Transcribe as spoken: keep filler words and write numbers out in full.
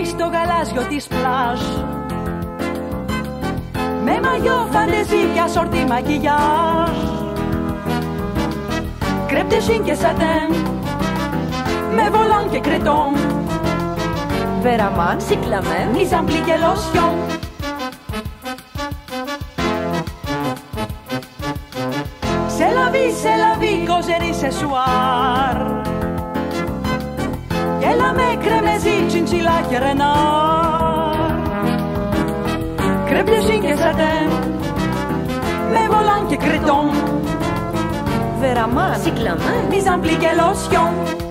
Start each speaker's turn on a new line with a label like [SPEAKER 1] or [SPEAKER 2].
[SPEAKER 1] στο γαλάζιο της πλάζ, με μαγιό φαντεζή και ασορτή μακιγιάζ, κρέπ de chine και σατέν, με βολόν και κρετόν,
[SPEAKER 2] Βεραμάν, Cyclamen,
[SPEAKER 1] mise en pli και lotion. C'est la vie, c'est la vie, causerie ce soir. Και la me cremezi, chinchilla και renard. Crêpe de chine και satin, με volant και creton,
[SPEAKER 2] Βεραμάν, Cyclamen,
[SPEAKER 1] mise en pli και lotion.